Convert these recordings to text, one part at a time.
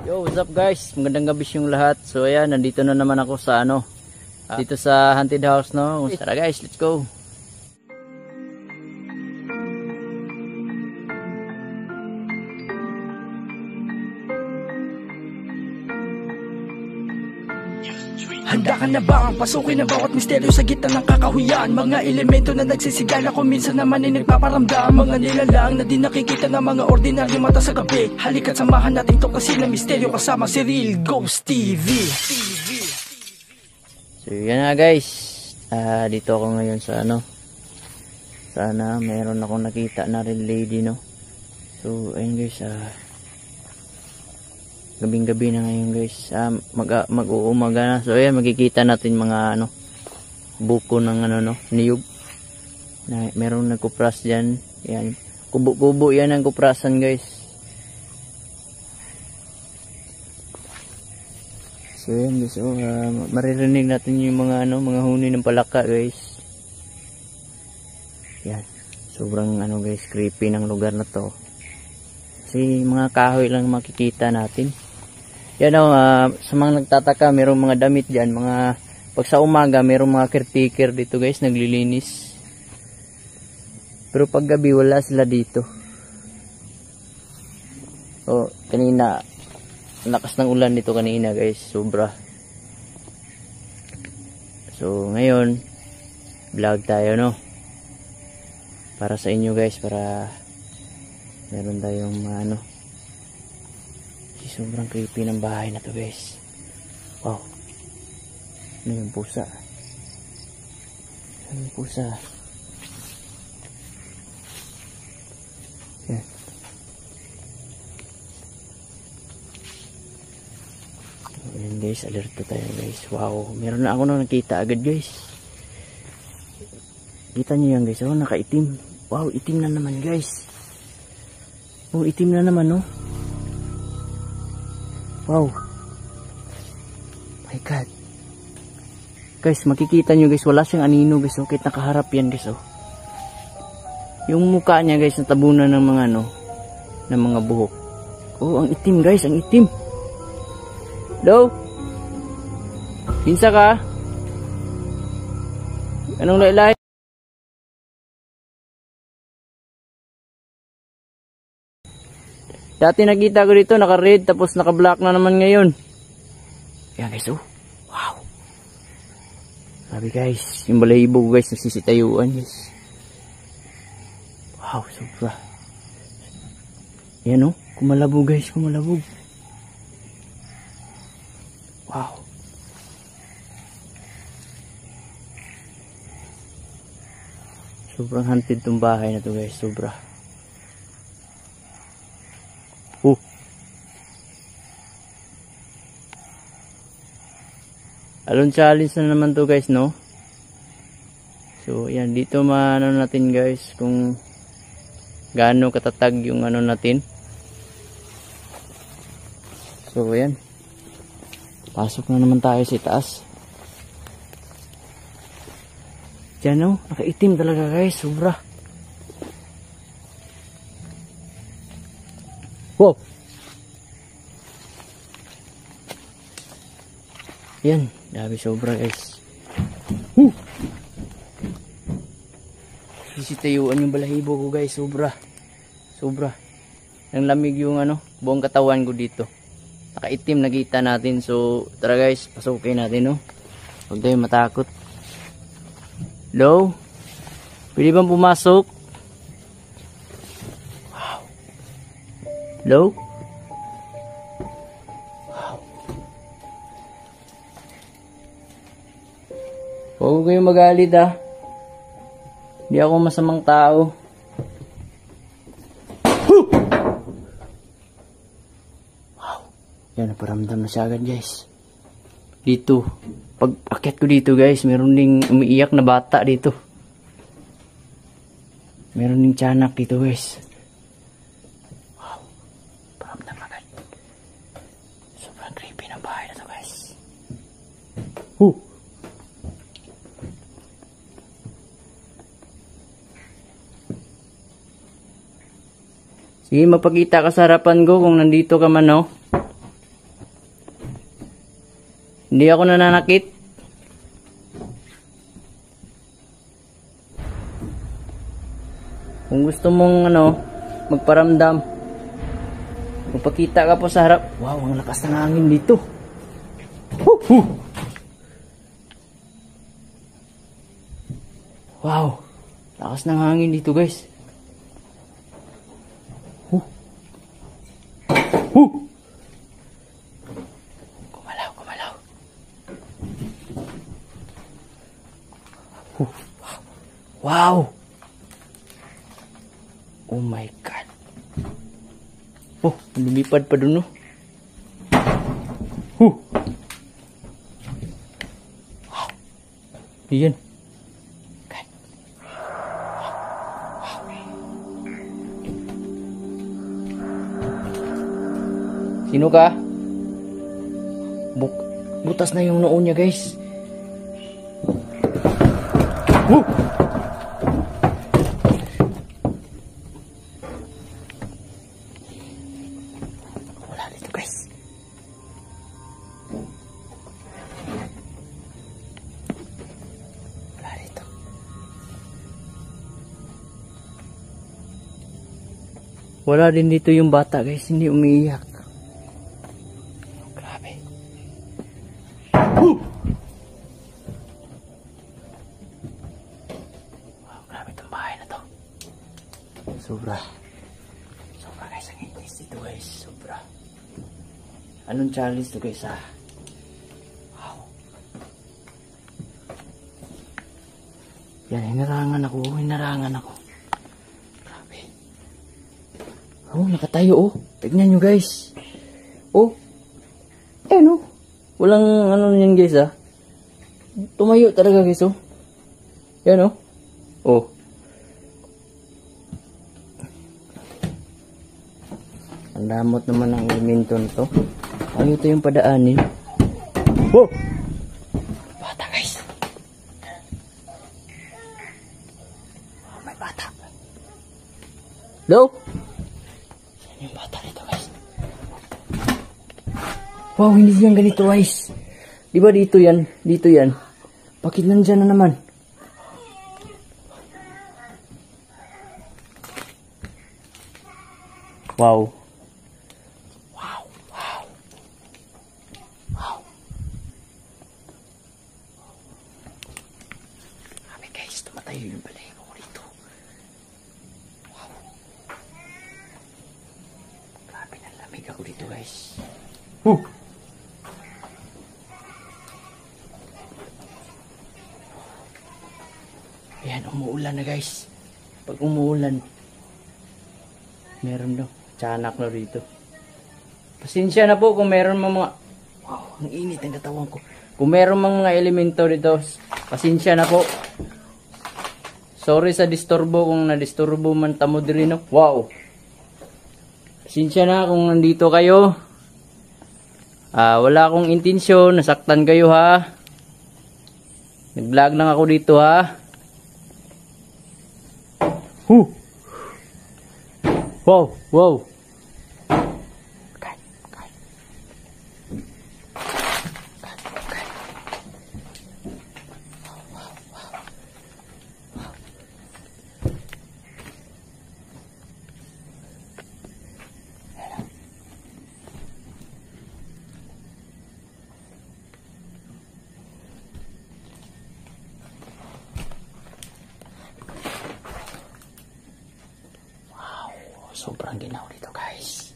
Yo, what's up guys? Magandang gabi yung lahat. So ayan, nandito na naman ako sa dito sa haunted house, no? Tara guys, let's go. Handa ka na ba ang pasukin na bawat misteryo sa gitna ng kakahuyan? Mga elemento na nagsisigala kung minsan naman ay nagpaparamdam. Mga nilalang na di nakikita ng mga ordinaryo mata sa gabi. Halika't samahan natin to kasi na misteryo kasama si Real Ghost TV. So yan na guys, dito ako ngayon sa sana meron akong nakita na rin lady, no? So ayun guys, gabing-gabi na ngayon guys, mag-uumaga na. So ayan, makikita natin mga buko ng niyog na meron nagkupras dyan. Yan, kubo-kubo yan ang kuprasan guys. So ayan guys, maririnig natin yung mga mga huni ng palaka guys. Yan, sobrang guys, creepy ng lugar na to kasi mga kahoy lang makikita natin. Yan sa mga nagtataka, mayroong mga damit dyan, pag sa umaga mayroong mga caretaker dito guys, naglilinis. Pero pag gabi wala sila dito. Kanina lakas ng ulan dito kanina guys, sobra. So ngayon vlog tayo, no, para sa inyo guys, para meron tayong sobrang creepy ng bahay na to guys. Wow, ano yung pusa? Ano yung pusa? Yan. Ayan guys, alerto tayo guys. Wow, meron na ako na nakita agad guys. Kita nyo yan guys, nakaitim. Wow, itim na naman guys. Oh, itim na naman, no? Wow, my god guys, makikita nyo guys, wala siyang anino guys, kahit nakaharap yan guys. Yung mukha niya guys, natabunan ng mga ng mga buhok. Ang itim guys, ang itim. Hello? Pinsa ka? Anong laylay? Dati nakita ko dito naka-red, tapos naka-black na naman ngayon. Yan guys, wow. Sabi guys, yung balahibo guys, nasisitayuan guys. Wow, sobra. Yan kumalabog guys, kumalabog. Wow. Sobrang haunted tong bahay na to guys, sobra. Alon challenge na naman to guys, no? So yan, dito natin guys kung gaano katatag yung natin. So yan, pasok na naman tayo sa taas. Diyan nakaitim talaga guys, sobra. Wow. Yan, dami sobra guys. Sisitayuan yung balahibo ko guys, sobra. Sobra. Nang lamig yung buong katawan ko dito. Nakaitim, nakita natin. So tara guys, pasukin natin, no. Huwag tayong matakot. Hello? Pwede bang pumasok? Wow. Hello? Huwag kayong magalit Hindi ako masamang tao. Wow. Yan, naparamdam na siya agad guys. Dito. Pag akyat ko dito guys, meron ding umiiyak na bata dito. Meron ding tiyanak dito guys. Wow. Paramdam agad. Sobrang creepy ng bahay na to guys. Sige, mapakita ka sa harapan ko kung nandito ka man, no? Hindi ako nananakit. Kung gusto mong magparamdam, magpakita ka po sa harap. Wow, ang lakas ng hangin dito. Wow, lakas ng hangin dito guys. Gumalaw. Wow. Oh my God. Oh, lumipad pa dun, no? Wow. Iyan. Sino ka? Butas na yung noo niya, guys. Wala dito, guys. Wala dito. Wala din dito yung bata, guys. Hindi umiiyak. Sobra guys, ang inis dito guys, sobra. Anong challenge to guys ha? Wow. Yan, hinarangan ako. Grabe. Oh, nakatayo oh. Tignan nyo guys. Oh. No. Walang yan guys ha. Tumayo talaga guys oh. Yan oh. Oh. Ang damot naman ng elemento nito. Ano ito yung padaanin? Wow! Bata guys. Oh, may bata. Hello? Saan yung bata nito guys? Wow, hindi yan ganito guys. Diba dito yan? Dito yan. Bakit nandyan na naman? Wow. Tumatayo yung balahibo ko dito. Wow. Grabe na lamig ako dito guys. Ayan, umuulan na guys. Pag umuulan, meron daw tiyanak na rito. Pasensya na po kung meron mga wow, ang init ng katawan ko. Kung meron mga elemento dito, pasensya na po. Sorry sa disturbo kung na-disturbo man tamo diri no. Wow. Pasensya na kung nandito kayo. Wala akong intensyon, nasaktan kayo ha. Nag-vlog lang ako dito ha. Wow. Sobrang ginaw dito guys.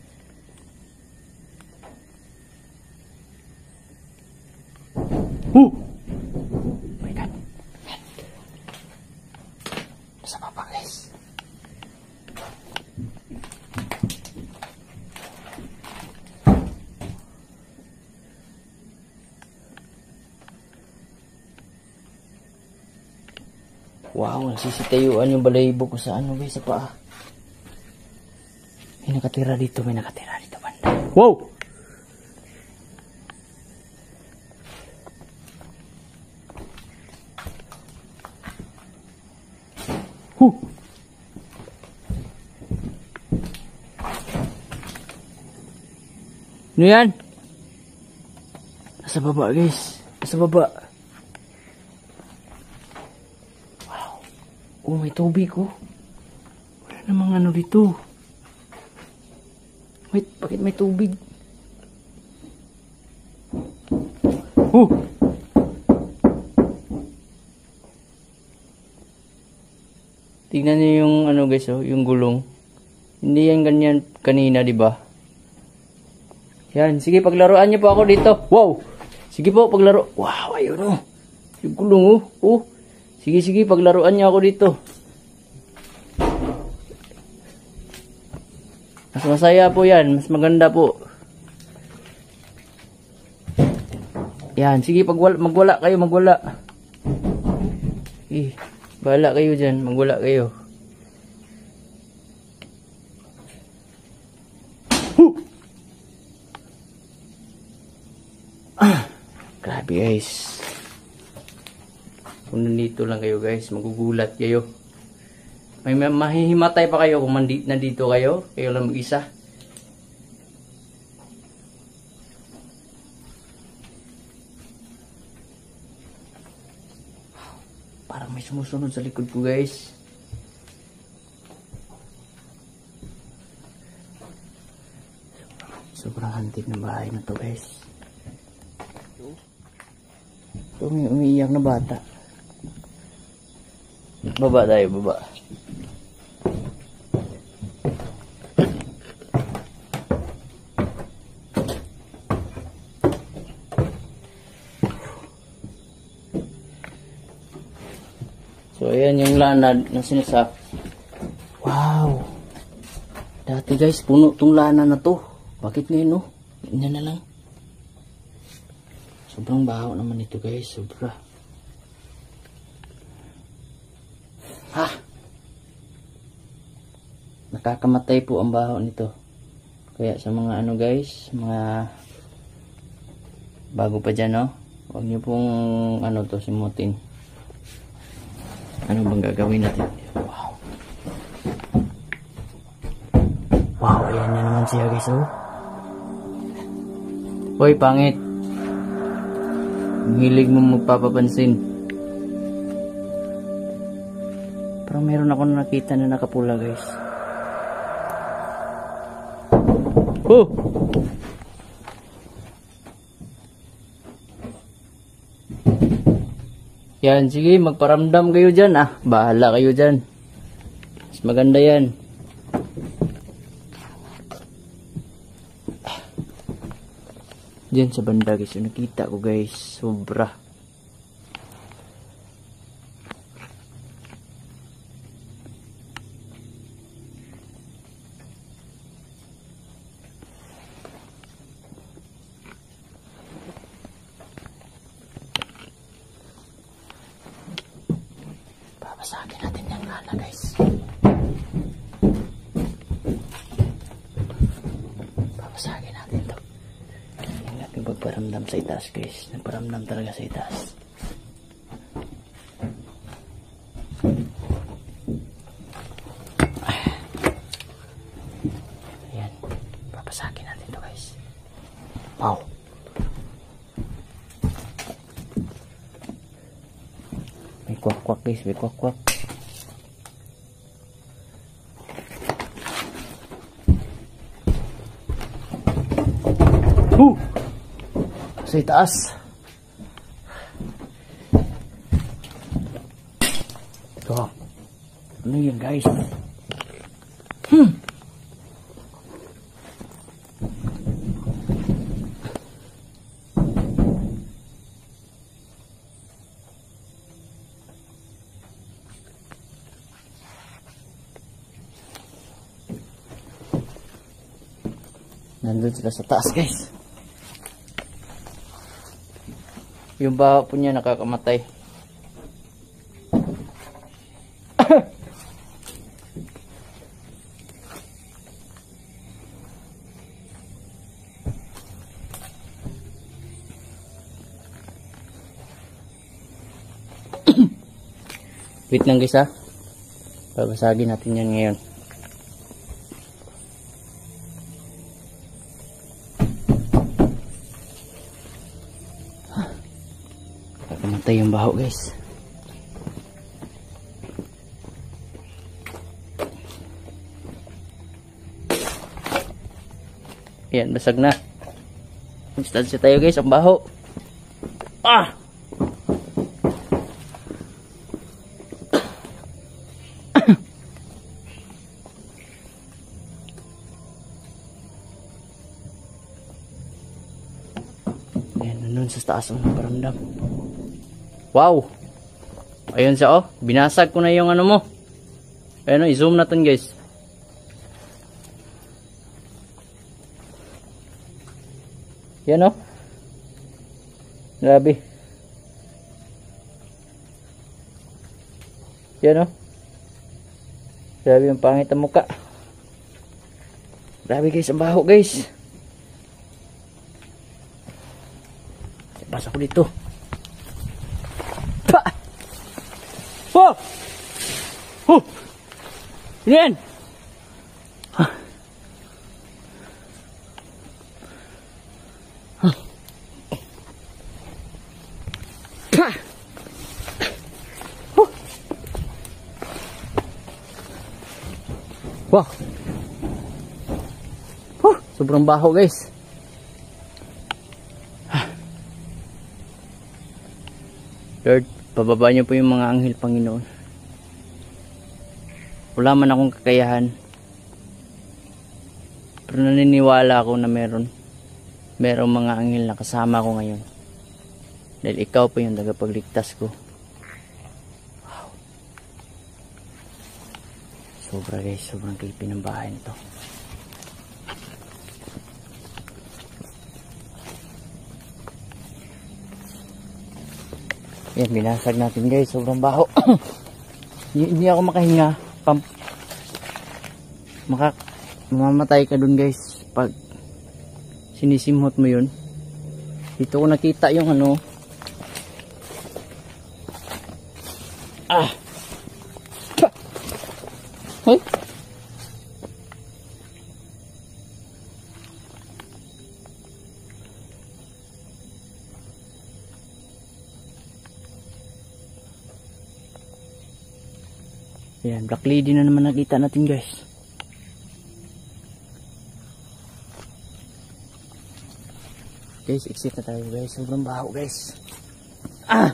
My God. Nasa baba guys. Wow, nasisitayuan yung balahibo ko sa ano guys, sa paa. May nakatira dito banda. Wow! Ano yan? Nasa baba guys. Nasa baba. Wow. Oh, may tubig oh. Wala namang ano dito. Wait, bakit may tubig? Oh! Tignan niyo yung ano guys oh, yung gulong. Hindi yan ganyan kanina, di ba? Yan, sige paglaruan niyo po ako dito. Wow! Sige po paglaro. Wow, ayun oh. Yung gulong oh. Oh. Sige paglaruan niyo ako dito. Mas masaya po yan, mas maganda po. Yan, sige magwala kayo, magwala. Bahala kayo dyan, magwala kayo. Grabe guys. Kung nandito lang kayo guys, magugulat kayo. May mahihimatay pa kayo kung nandito kayo. Kayo lang mag-isa. Parang may sumusunod sa likod ko guys. Sobrang hantik ng bahay na to guys. Ito may umiiyak na bata. Baba tayo, baba. So, ayan yung lanad na sinasak. Wow! Dati guys, puno tong lana na to. Bakit ngayon, no? Ganyan na lang. Sobrang baho naman ito guys. Sobra. Ha! Nakakamatay po ang baho nito. Kaya sa mga ano guys, mga bago pa dyan, no? Huwag niyo pong ano to, simutin. Ano bang gagawin natin? Wow. Wow, ayan na naman siya guys, oh. Hoy, pangit. Ang hilig mo magpapapansin. Parang meron ako nakita na nakapula guys. Oh! Yan, sige, magparamdam kayo dyan. Bahala kayo dyan. Mas maganda yan. Diyan sa banda guys, yung nakita ko guys, sobra. Babasagin natin yung lana guys. Babasagin natin to. Nagparamdam sa itaas guys. Nagparamdam talaga sa itaas. Ayan. Papasakin natin to guys. Wow. May kwak-kwak guys. May kwak-kwak. Sa itaas. Ito. Ano yun guys? Nandun sila sa taas guys. Yung baho po niya nakakamatay. Wait lang guys ha. Babasagin natin yan ngayon. Pantay yung baho guys. Yan, basag na. Instansya tayo guys, ang baho. Ah! Yan, nandun sa taas ang paramdam. Wow! Ayun siya oh, binasag ko na yung ano mo. Ayun oh, i-zoom natin guys. Yan oh. Grabe. Yan oh. Grabe yung pangit ang muka. Grabe guys, ang baho guys. Basa ko dito. Pa! Oh! Oh! Yan! Wow. Sobrang baho guys. Lord, pababa niyo po yung mga anghel Panginoon. Wala man akong kakayahan. Pero naniniwala ako na merong mga anghel na kasama ko ngayon. Dahil ikaw po yung tagapagligtas ko. Sobra guys, sobrang creepy ng bahay nito. Yan, binasag natin guys, sobrang baho. Hindi ako makahinga. Mamamatay ka dun guys pag sinisimhot mo yun. Dito ko nakita yung ano. Ah! Hoy. Ayan, black lady na naman nakita natin guys. Guys, exit na tayo guys. Sobrang baho guys. Ah!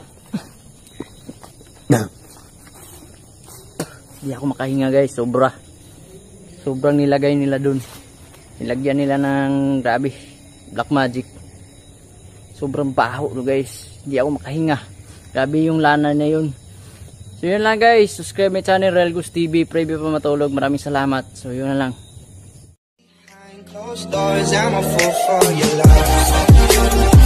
Hindi ako makahinga guys, sobrang nilagay nila dun, nilagyan nila ng grabe black magic. Sobrang baho do guys, hindi ako makahinga, grabe yung lana na yun. So yun lang guys, subscribe my channel Relgus TV, pray pa matulog. Maraming salamat. So yun na lang. Closed doors, I'm a fool for your love.